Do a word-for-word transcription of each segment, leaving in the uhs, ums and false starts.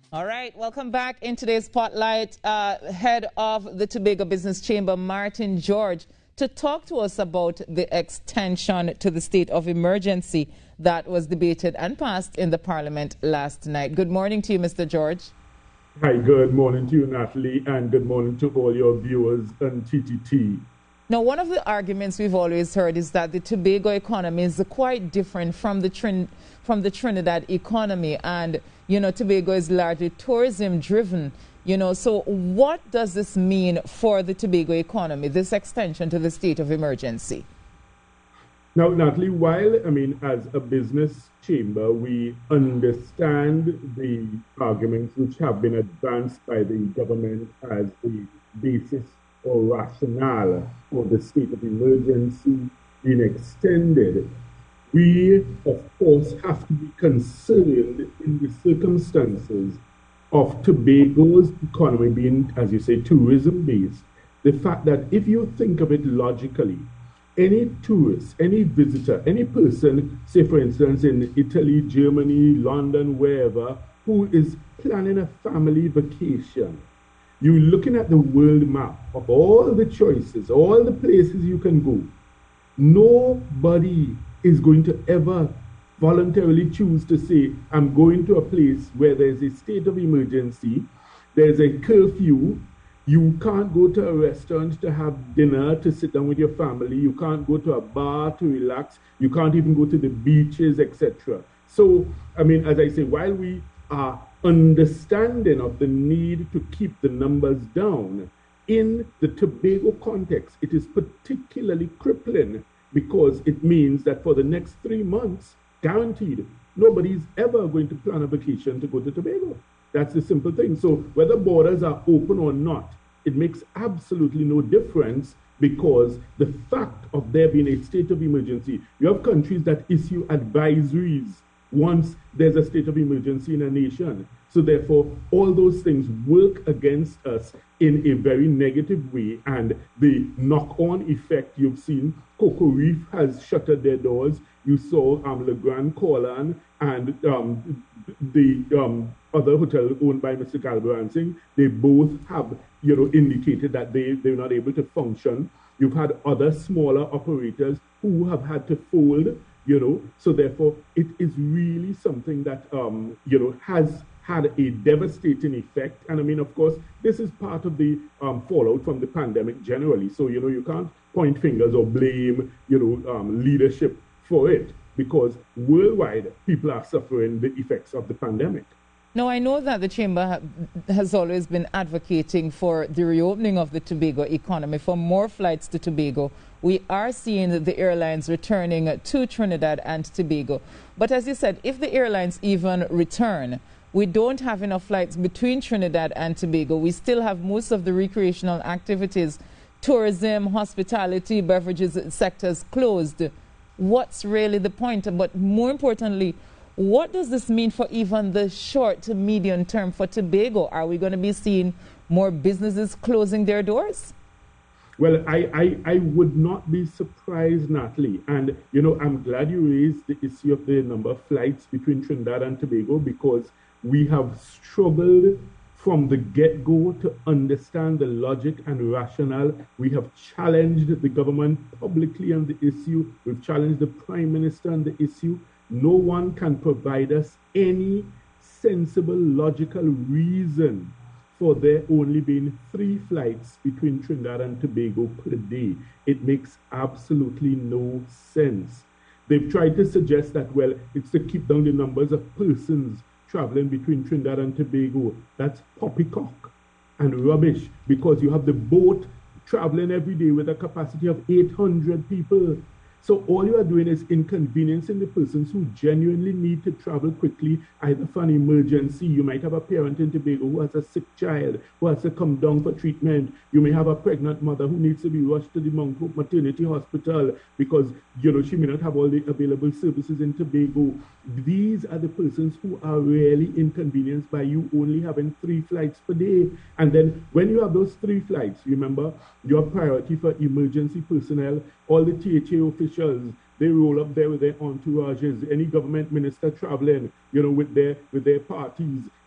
All right, welcome back in today's Spotlight. Uh, head of the Tobago Business Chamber, Martin George, to talk to us about the extension to the state of emergency that was debated and passed in the Parliament last night. Good morning to you, Mister George. Hi, good morning to you, Natalie, and good morning to all your viewers on T T T. Now, one of the arguments we've always heard is that the Tobago economy is quite different from the Trin from the Trinidad economy, and you know, Tobago is largely tourism-driven. You know, so what does this mean for the Tobago economy? This extension to the state of emergency. Now, Natalie, while I mean, as a business chamber, we understand the arguments which have been advanced by the government as the basis or rationale for the state of emergency being extended, we, of course, have to be concerned in the circumstances of Tobago's economy being, as you say, tourism-based. The fact that if you think of it logically, any tourist, any visitor, any person, say for instance in Italy, Germany, London, wherever, who is planning a family vacation, you're looking at the world map of all the choices, all the places you can go. Nobody is going to ever voluntarily choose to say, I'm going to a place where there's a state of emergency, there's a curfew, you can't go to a restaurant to have dinner, to sit down with your family, you can't go to a bar to relax, you can't even go to the beaches, et cetera. So, I mean, as I say, while we are understanding of the need to keep the numbers down, in the Tobago context, it is particularly crippling because it means that for the next three months, guaranteed, nobody's ever going to plan a vacation to go to Tobago. That's the simple thing. So whether borders are open or not, it makes absolutely no difference because the fact of there being a state of emergency, you have countries that issue advisories once there's a state of emergency in a nation. So therefore, all those things work against us in a very negative way. And the knock-on effect you've seen, Coco Reef has shuttered their doors. You saw um, Le Grand Corlan and um, the um, other hotel owned by Mister Galbransing, they both have, you know, indicated that they, they're not able to function. You've had other smaller operators who have had to fold, you know, so therefore it is really something that, um, you know, has had a devastating effect. And I mean, of course, this is part of the um, fallout from the pandemic generally. So, you know, you can't point fingers or blame, you know, um, leadership for it because worldwide people are suffering the effects of the pandemic. Now, I know that the Chamber ha has always been advocating for the reopening of the Tobago economy, for more flights to Tobago. We are seeing the airlines returning to Trinidad and Tobago. But as you said, if the airlines even return, we don't have enough flights between Trinidad and Tobago. We still have most of the recreational activities, tourism, hospitality, beverages sectors closed. What's really the point? But more importantly, what does this mean for even the short to medium term for Tobago? Are we going to be seeing more businesses closing their doors? Well, I, I, I would not be surprised, Natalie. And, you know, I'm glad you raised the issue of the number of flights between Trinidad and Tobago because we have struggled from the get-go to understand the logic and rationale. We have challenged the government publicly on the issue. We've challenged the Prime Minister on the issue. No one can provide us any sensible, logical reason for there only being three flights between Trinidad and Tobago per day. It makes absolutely no sense. They've tried to suggest that, well, it's to keep down the numbers of persons traveling between Trinidad and Tobago. That's poppycock and rubbish because you have the boat traveling every day with a capacity of eight hundred people. So all you are doing is inconveniencing the persons who genuinely need to travel quickly, either for an emergency. You might have a parent in Tobago who has a sick child, who has to come down for treatment. You may have a pregnant mother who needs to be rushed to the Mount Hope Maternity Hospital because, you know, she may not have all the available services in Tobago. These are the persons who are really inconvenienced by you only having three flights per day. And then when you have those three flights, remember, your priority for emergency personnel, all the T H A officials, they roll up there with their entourages, any government minister traveling, you know, with their with their parties,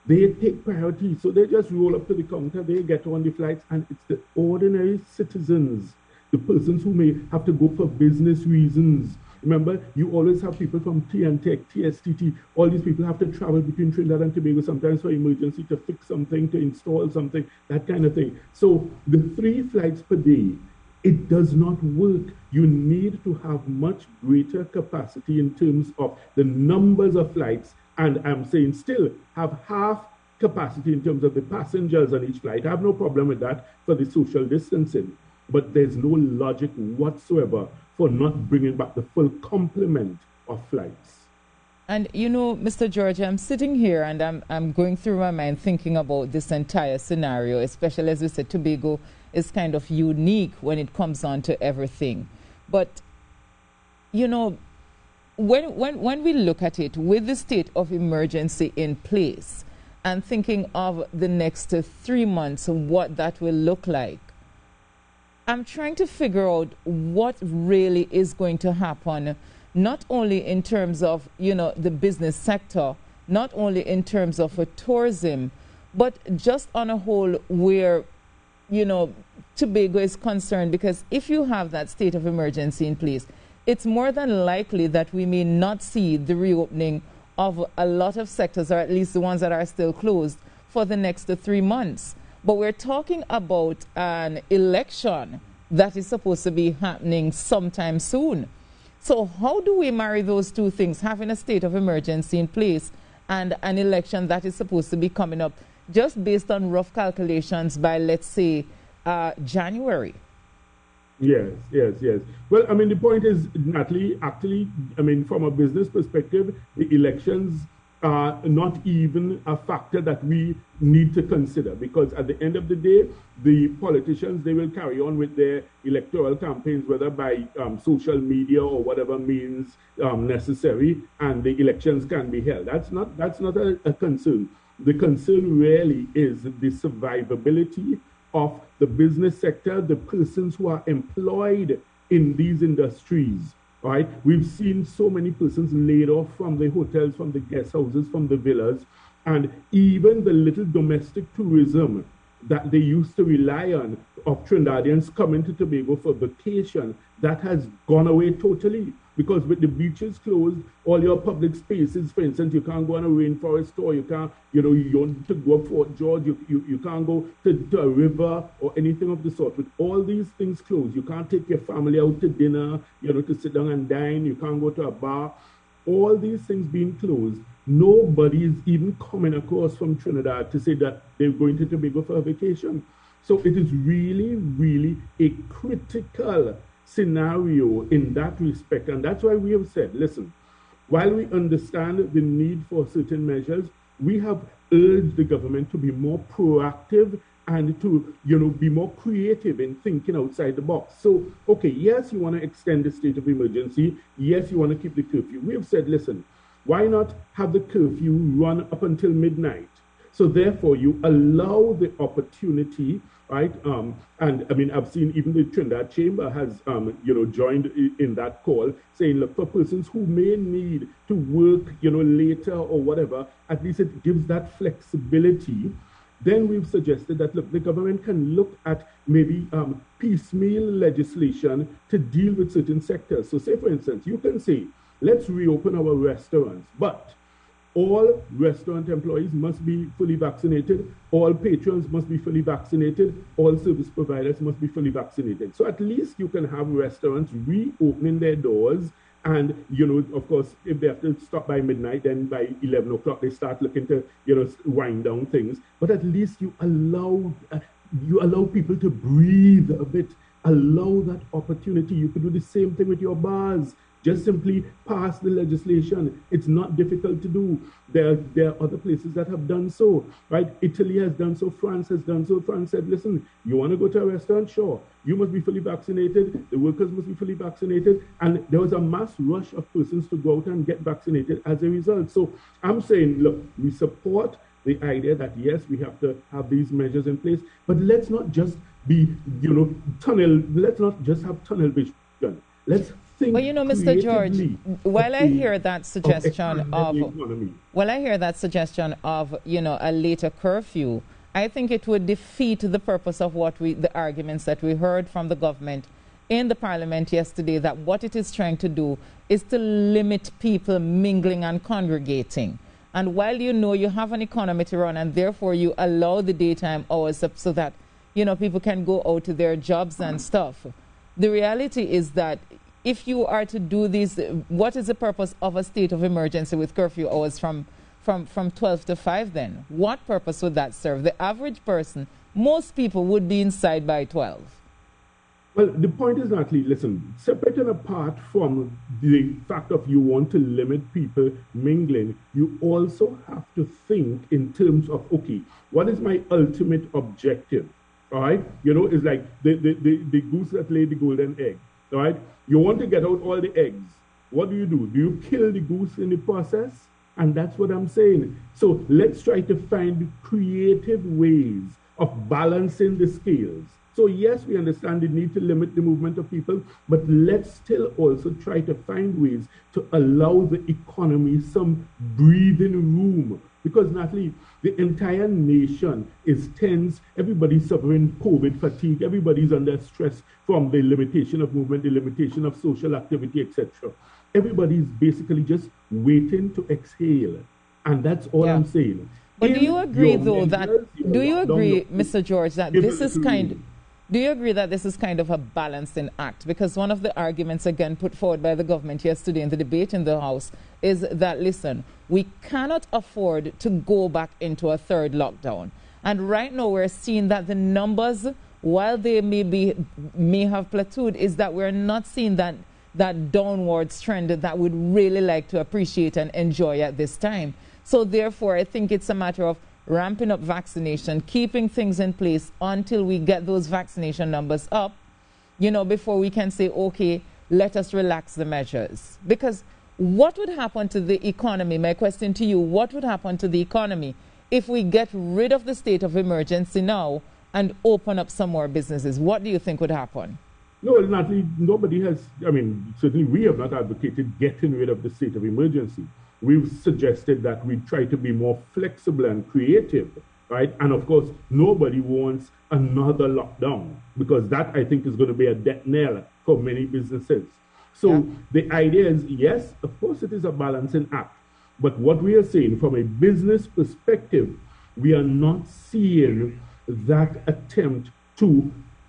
they take priority. So they just roll up to the counter, they get on the flights, and it's the ordinary citizens, the persons who may have to go for business reasons. Remember, you always have people from T N T E C, T S T T, all these people have to travel between Trinidad and Tobago sometimes for emergency, to fix something, to install something, that kind of thing. So the three flights per day, it does not work. You need to have much greater capacity in terms of the numbers of flights, and I'm saying still have half capacity in terms of the passengers on each flight. I have no problem with that for the social distancing, but there's no logic whatsoever for not bringing back the full complement of flights. And you know, Mister George, I'm sitting here and I'm, I'm going through my mind thinking about this entire scenario, especially as we said, Tobago is kind of unique when it comes on to everything. But, you know, when, when, when we look at it with the state of emergency in place and thinking of the next uh, three months and what that will look like, I'm trying to figure out what really is going to happen, not only in terms of, you know, the business sector, not only in terms of uh, tourism, but just on a whole where, you know, Tobago is concerned. Because if you have that state of emergency in place, it's more than likely that we may not see the reopening of a lot of sectors, or at least the ones that are still closed, for the next uh, three months. But we're talking about an election that is supposed to be happening sometime soon. So how do we marry those two things, having a state of emergency in place and an election that is supposed to be coming up just based on rough calculations by, let's say, uh, January? Yes, yes, yes. Well, I mean, the point is, Natalie, actually, I mean, from a business perspective, the elections are not even a factor that we need to consider, because at the end of the day, the politicians, they will carry on with their electoral campaigns, whether by um, social media or whatever means um, necessary, and the elections can be held. That's not, that's not a, a concern. The concern really is the survivability of the business sector, the persons who are employed in these industries. Right? We've seen so many persons laid off from the hotels, from the guest houses, from the villas, and even the little domestic tourism that they used to rely on of Trinidadians coming to Tobago for vacation, that has gone away totally. Because with the beaches closed, all your public spaces, for instance, you can't go on a rainforest tour, you can't, you know, you want to go up Fort George, you, you, you can't go to, to a river or anything of the sort. With all these things closed, you can't take your family out to dinner, you know, to sit down and dine, you can't go to a bar. All these things being closed, nobody is even coming across from Trinidad to say that they're going to Tobago for a vacation. So it is really, really a critical scenario in that respect. And that's why we have said, listen, while we understand the need for certain measures, we have urged the government to be more proactive and to, you know, be more creative in thinking outside the box. So, okay, yes, you want to extend the state of emergency. Yes, you want to keep the curfew. We have said, listen, why not have the curfew run up until midnight? So therefore, you allow the opportunity, right? Um, and I mean, I've seen even the Trinidad Chamber has, um, you know, joined in that call, saying, look, for persons who may need to work, you know, later or whatever, at least it gives that flexibility. Then we've suggested that, look, the government can look at maybe um, piecemeal legislation to deal with certain sectors. So say, for instance, you can say, let's reopen our restaurants, but all restaurant employees must be fully vaccinated, all patrons must be fully vaccinated, all service providers must be fully vaccinated. So at least you can have restaurants reopening their doors. And, you know, of course, if they have to stop by midnight, then by eleven o'clock, they start looking to, you know, wind down things. But at least you allow, uh, you allow people to breathe a bit, allow that opportunity. You could do the same thing with your bars. Just simply pass the legislation. It's not difficult to do. There, there are other places that have done so, right? Italy has done so. France has done so. France said, listen, you want to go to a restaurant? Sure. You must be fully vaccinated. The workers must be fully vaccinated. And there was a mass rush of persons to go out and get vaccinated as a result. So I'm saying, look, we support the idea that, yes, we have to have these measures in place, but let's not just be, you know, tunnel, let's not just have tunnel vision. Let's think. Well, you know, Mister George, while I hear that suggestion of, while I hear that suggestion of, you know, a later curfew, I think it would defeat the purpose of what we, the arguments that we heard from the government in the parliament yesterday, that what it is trying to do is to limit people mingling and congregating. And while you know you have an economy to run and therefore you allow the daytime hours up so that, you know, people can go out to their jobs and stuff, the reality is that if you are to do this, what is the purpose of a state of emergency with curfew hours from, from, from twelve to five then? What purpose would that serve? The average person, most people would be inside by twelve. Well, the point is not, listen, separate and apart from the fact of you want to limit people mingling, you also have to think in terms of, okay, what is my ultimate objective? All right? You know, it's like the, the, the, the goose that laid the golden egg. All right? You want to get out all the eggs. What do you do? Do you kill the goose in the process? And that's what I'm saying. So let's try to find creative ways of balancing the scales. So yes, we understand the need to limit the movement of people, but let's still also try to find ways to allow the economy some breathing room. Because, Natalie, the entire nation is tense. Everybody's suffering COVID fatigue. Everybody's under stress from the limitation of movement, the limitation of social activity, et cetera. Everybody's basically just waiting to exhale. And that's all yeah. I'm saying. But In do you agree, though, that, do you agree, Mister George, that this is kind Do you agree that this is kind of a balancing act? Because one of the arguments, again, put forward by the government yesterday in the debate in the House is that, listen, we cannot afford to go back into a third lockdown. And right now we're seeing that the numbers, while they may, be, may have plateaued, is that we're not seeing that, that downwards trend that we'd really like to appreciate and enjoy at this time. So therefore, I think it's a matter of ramping up vaccination, keeping things in place until we get those vaccination numbers up, you know, before we can say, okay, let us relax the measures. Because what would happen to the economy? My question to you, what would happen to the economy if we get rid of the state of emergency now and open up some more businesses? What do you think would happen? No, not, nobody has, I mean, certainly we have not advocated getting rid of the state of emergency. We've suggested that we try to be more flexible and creative, right? And of course, nobody wants another lockdown, because that, I think, is going to be a death knell for many businesses. So yeah. the idea is, yes, of course, it is a balancing act. But what we are saying from a business perspective, we are not seeing that attempt to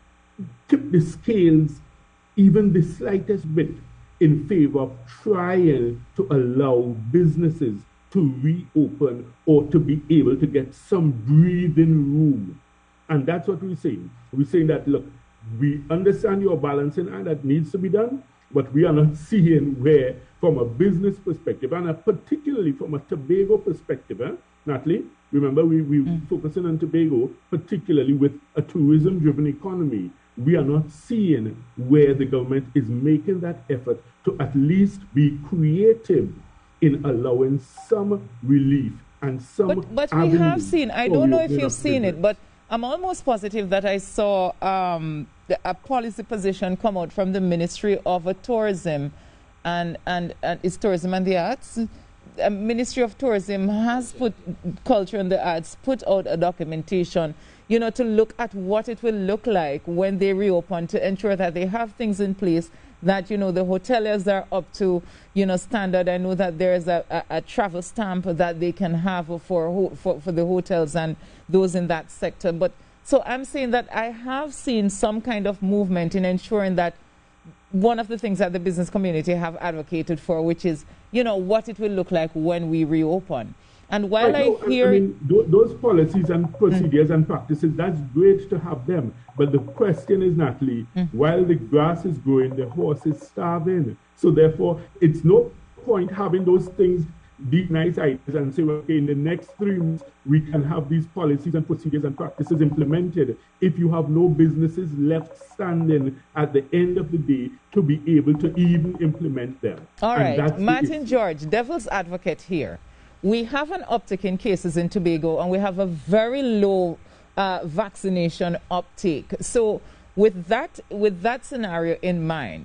tip the scales even the slightest bit in favor of trying to allow businesses to reopen or to be able to get some breathing room. And that's what we're saying. We're saying that, look, we understand your balancing act that needs to be done, but we are not seeing where, from a business perspective, and a particularly from a Tobago perspective, eh, Natalie, remember we, we're mm. focusing on Tobago, particularly with a tourism-driven economy. We are not seeing where the government is making that effort to at least be creative in allowing some relief and some. But, but we have seen, I don't know if you've seen it, but I'm almost positive that I saw um, the, a policy position come out from the Ministry of uh, Tourism and, and, and is Tourism and the Arts. The Ministry of Tourism has put Culture and the Arts, put out a documentation, you know, to look at what it will look like when they reopen, to ensure that they have things in place that, you know, the hoteliers are up to, you know, standard. I know that there is a, a, a travel stamp that they can have for, for, for the hotels and those in that sector. But so I'm saying that I have seen some kind of movement in ensuring that one of the things that the business community have advocated for, which is, you know, what it will look like when we reopen. And while I, know, I hear... I mean, th those policies and procedures mm. and practices, that's great to have them. But the question is, Natalie, mm. while the grass is growing, the horse is starving. So therefore, it's no point having those things, deep, nice ideas, and say, okay, in the next three months, we can have these policies and procedures and practices implemented if you have no businesses left standing at the end of the day to be able to even implement them. All and right, Martin George, devil's advocate here. We have an uptick in cases in Tobago, and we have a very low uh, vaccination uptake. So with that, with that scenario in mind,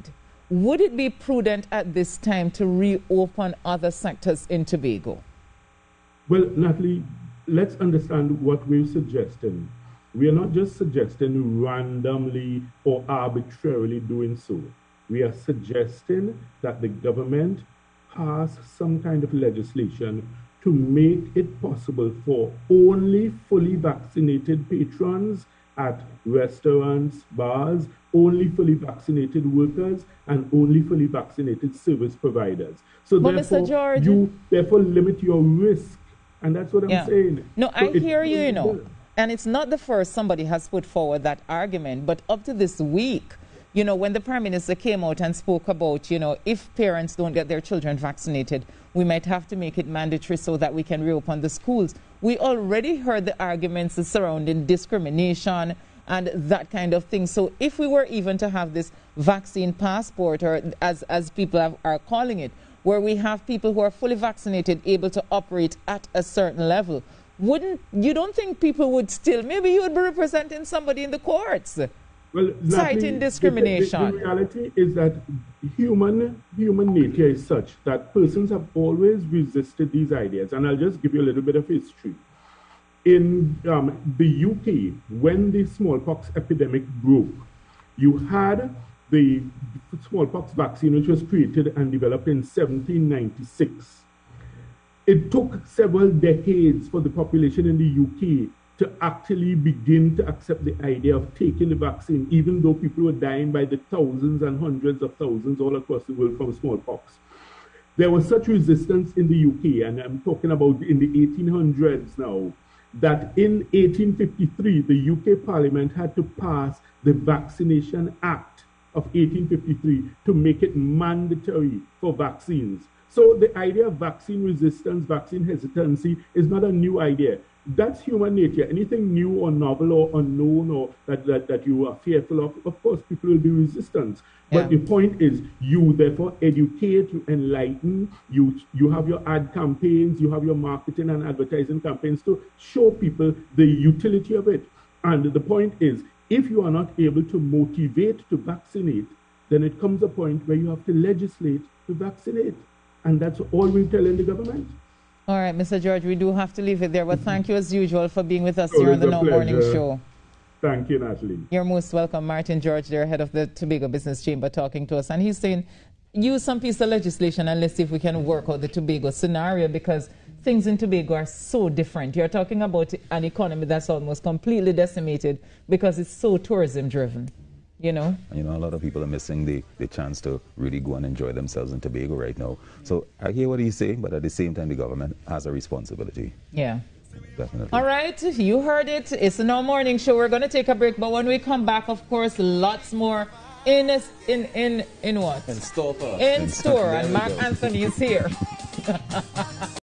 would it be prudent at this time to reopen other sectors in Tobago? Well, Natalie, let's understand what we're suggesting. We are not just suggesting randomly or arbitrarily doing so. We are suggesting that the government pass some kind of legislation to make it possible for only fully vaccinated patrons at restaurants, bars, only fully vaccinated workers, and only fully vaccinated service providers. So but therefore, Mister George, you therefore limit your risk. And that's what I'm yeah. saying. No, so I hear you, you know. And it's not the first somebody has put forward that argument. But up to this week, you know, when the Prime Minister came out and spoke about, you know, if parents don't get their children vaccinated, we might have to make it mandatory so that we can reopen the schools. We already heard the arguments surrounding discrimination and that kind of thing. So if we were even to have this vaccine passport, or as, as people have, are calling it, where we have people who are fully vaccinated able to operate at a certain level, wouldn't you don't think people would still, maybe you would be representing somebody in the courts? Well, citing discrimination. The, the, the reality is that human human nature is such that persons have always resisted these ideas. And I'll just give you a little bit of history. In um, the U K, when the smallpox epidemic broke, you had the smallpox vaccine, which was created and developed in seventeen ninety-six. It took several decades for the population in the U K to actually begin to accept the idea of taking the vaccine, even though people were dying by the thousands and hundreds of thousands all across the world from smallpox. There was such resistance in the U K, and I'm talking about in the eighteen hundreds now, that in eighteen fifty-three, the U K Parliament had to pass the Vaccination Act of eighteen fifty-three to make it mandatory for vaccines. So the idea of vaccine resistance, vaccine hesitancy is not a new idea. That's human nature. Anything new or novel or unknown or that, that, that you are fearful of, of course, people will be resistant. Yeah. But the point is, you therefore educate, you enlighten, you, you have your ad campaigns, you have your marketing and advertising campaigns to show people the utility of it. And the point is, if you are not able to motivate to vaccinate, then it comes a point where you have to legislate to vaccinate. And that's all we're telling the government. All right, Mister George, we do have to leave it there, but thank you as usual for being with us here on the Now Morning Show. Thank you, Natalie. You're most welcome. Martin George, there, head of the Tobago Business Chamber, talking to us. And he's saying, use some piece of legislation and let's see if we can work out the Tobago scenario, because things in Tobago are so different. You're talking about an economy that's almost completely decimated because it's so tourism driven. You know? You know, a lot of people are missing the, the chance to really go and enjoy themselves in Tobago right now. So I hear what he's saying, but at the same time, the government has a responsibility. Yeah. Definitely. All right, you heard it. It's the Now Morning Show. We're going to take a break, but when we come back, of course, lots more in in in in what? In store. In store, and Mark Anthony is here.